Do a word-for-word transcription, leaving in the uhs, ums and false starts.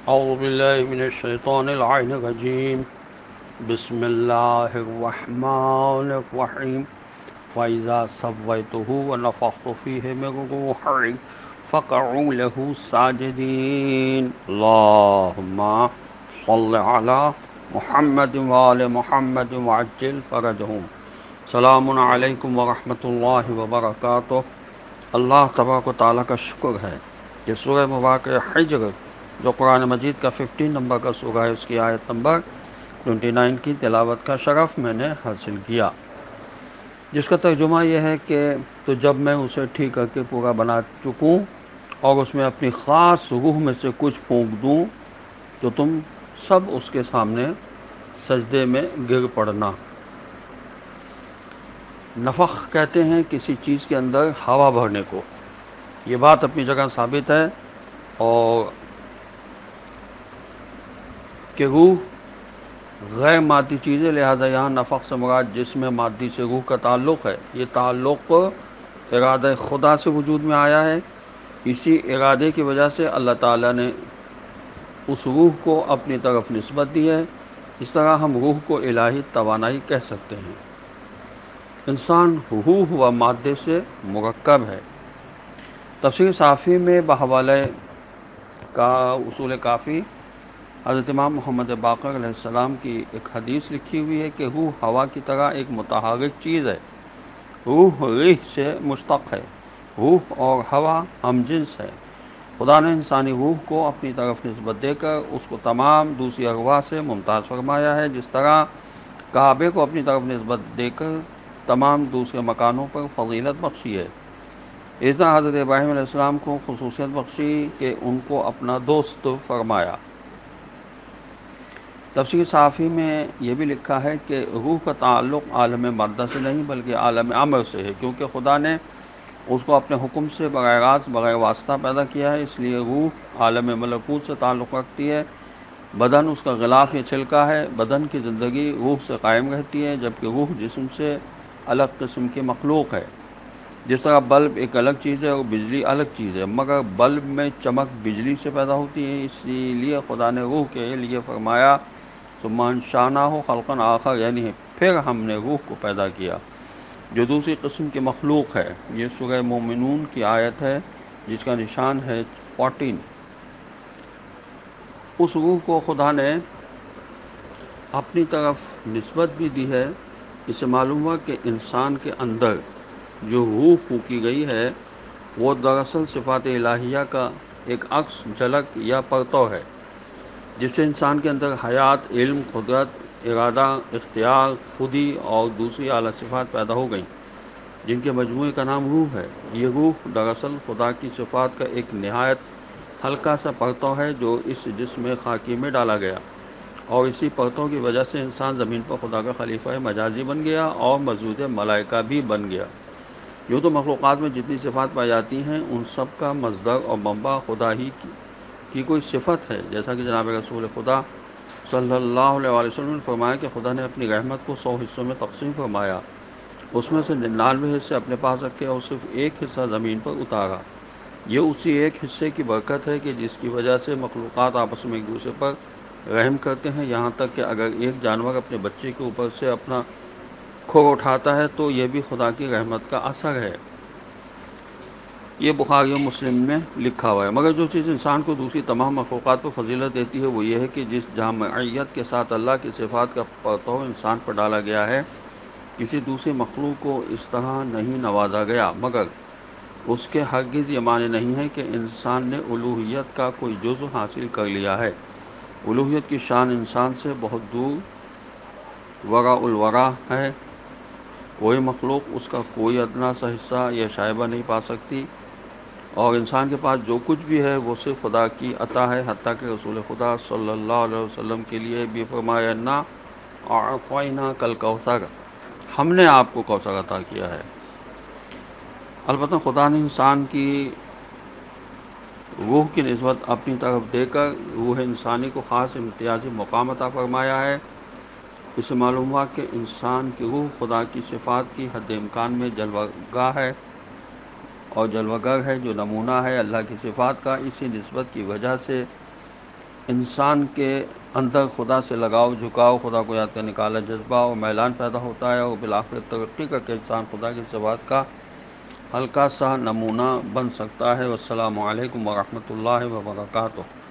أعوذ بالله من الشيطان اللعين الرجيم بسم الله الرحمن الرحيم فإذا سويته ونفخت فيه من روحي فقعوا له ساجدين اللهم صل على محمد وآل محمد وعجل فرجهم سلام علیکم ورحمۃ اللہ وبرکاتہ۔ اللہ تبارک و تعالیٰ کا شکر ہے کہ سورہ مبارکہ حجر جو قرآن مجید کا ففٹین نمبر کا سورہ ہے، اس کی آیت نمبر ٹوئنٹی نائن کی تلاوت کا شرف میں نے حاصل کیا، جس کا ترجمہ یہ ہے کہ تو جب میں اسے ٹھیک کر کے پورا بنا چکوں اور اس میں اپنی خاص روح میں سے کچھ پھونک دوں تو تم سب اس کے سامنے سجدے میں گر پڑنا۔ نفخ کہتے ہیں کسی چیز کے اندر ہوا بھرنے کو، یہ بات اپنی جگہ ثابت ہے، اور کہ روح غیر مادی چیز ہے، لہذا یہاں نفخ سے مراد جس میں مادی سے روح کا تعلق ہے، یہ تعلق ارادہ خدا سے وجود میں آیا ہے۔ اسی ارادے کی وجہ سے اللہ تعالیٰ نے اس روح کو اپنی طرف نسبت دی ہے۔ اس طرح ہم روح کو الہی توانائی کہہ سکتے ہیں۔ انسان روح و مادے سے مرکب ہے۔ تفسیر صافی میں بحوالہ کا اصول کافی حضرت امام محمد باقر علیہ السلام کی ایک حدیث لکھی ہوئی ہے کہ روح ہوا کی طرح ایک متحرک چیز ہے۔ روح ریح سے مشتق ہے۔ روح اور ہوا ہم جنس ہے۔ خدا نے انسانی روح کو اپنی طرف نسبت دے کر اس کو تمام دوسری ارواح سے ممتاز فرمایا ہے، جس طرح کعبے کو اپنی طرف نسبت دے کر تمام دوسرے مکانوں پر فضیلت بخشی ہے۔ اس طرح حضرت ابراہیم علیہ السلام کو خصوصیت بخشی کہ ان کو اپنا دوست فرمایا۔ تفسیر صافی میں یہ بھی لکھا ہے کہ روح کا تعلق عالم مادہ سے نہیں بلکہ عالم امر سے ہے، کیونکہ خدا نے اس کو اپنے حکم سے بغیر راست بغیر واسطہ پیدا کیا ہے، اس لیے روح عالم ملکوت سے تعلق رکھتی ہے۔ بدن اس کا غلاف یا چھلکا ہے۔ بدن کی زندگی روح سے قائم رہتی ہے، جبکہ روح جسم سے الگ قسم کی مخلوق ہے۔ جس طرح بلب ایک الگ چیز ہے اور بجلی الگ چیز ہے، مگر بلب میں چمک بجلی سے پیدا ہوتی ہے، اسی لیے خدا نے روح کے لیے فرمایا ثم انشأناہ خلقا آخر، یعنی پھر ہم نے روح کو پیدا کیا جو دوسری قسم کی مخلوق ہے۔ یہ سورہ مومنون کی آیت ہے جس کا نشان ہے فورٹین۔ اس روح کو خدا نے اپنی طرف نسبت بھی دی ہے۔ اس سے معلوم ہوا کہ انسان کے اندر جو روح پھونکی گئی ہے وہ دراصل صفات الہیہ کا ایک عکس، جھلک یا پرتو ہے، جس سے انسان کے اندر حیات، علم، قدرت، ارادہ، اختیار، خودی اور دوسری اعلیٰ صفات پیدا ہو گئیں، جن کے مجموعے کا نام روح ہے۔ یہ روح دراصل خدا کی صفات کا ایک نہایت ہلکا سا پرتو ہے جو اس جسم خاکی میں ڈالا گیا، اور اسی پرتو کی وجہ سے انسان زمین پر خدا کا خلیفہ مجازی بن گیا اور مزدود ملائکہ بھی بن گیا۔ یوں تو مخلوقات میں جتنی صفات پائی جاتی ہیں ان سب کا مصدر اور منبع خدا ہی کی کی کوئی صفت ہے، جیسا کہ جناب رسول خدا صلی اللہ علیہ وسلم نے فرمایا کہ خدا نے اپنی رحمت کو سو حصوں میں تقسیم فرمایا، اس میں سے ننانوے حصے اپنے پاس رکھے اور صرف ایک حصہ زمین پر اتارا۔ یہ اسی ایک حصے کی برکت ہے کہ جس کی وجہ سے مخلوقات آپس میں ایک دوسرے پر رحم کرتے ہیں، یہاں تک کہ اگر ایک جانور اپنے بچے کے اوپر سے اپنا کھور اٹھاتا ہے تو یہ بھی خدا کی رحمت کا اثر ہے۔ یہ بخاری و مسلم میں لکھا ہوا ہے۔ مگر جو چیز انسان کو دوسری تمام مخلوقات پر فضیلت دیتی ہے وہ یہ ہے کہ جس جامعیت کے ساتھ اللہ کی صفات کا پرتو انسان پر ڈالا گیا ہے، کسی دوسری مخلوق کو اس طرح نہیں نوازا گیا، مگر اس کے ہرگز یہ معنی نہیں ہے کہ انسان نے الوہیت کا کوئی جزو حاصل کر لیا ہے۔ الوہیت کی شان انسان سے بہت دور وراء الورا ہے۔ کوئی مخلوق اس کا کوئی ادنا سا حصہ یا شائبہ نہیں پا سکتی، اور انسان کے پاس جو کچھ بھی ہے وہ صرف خدا کی عطا ہے، حتیٰ کہ رسول خدا صلی اللہ علیہ وسلم کے لیے بھی فرمایا انا اعطیناک الکوثر، ہم نے آپ کو کوثر عطا کیا ہے۔ البتہ خدا نے انسان کی روح کی نسبت اپنی طرف دے کر روح انسانی کو خاص امتیازی مقام عطا فرمایا ہے۔ اس سے معلوم ہوا کہ انسان کی روح خدا کی صفات کی حد امکان میں جلوہ گاہ ہے اور جلوہ گر ہے، جو نمونہ ہے اللہ کی صفات کا۔ اسی نسبت کی وجہ سے انسان کے اندر خدا سے لگاؤ جھکاؤ، خدا کو یاد کرنے کا اعلیٰ جذبہ اور میلان پیدا ہوتا ہے، اور بالآخر ترقی کر کے انسان خدا کی صفات کا ہلکا سا نمونہ بن سکتا ہے۔ والسلام علیکم ورحمۃ اللہ وبرکاتہ۔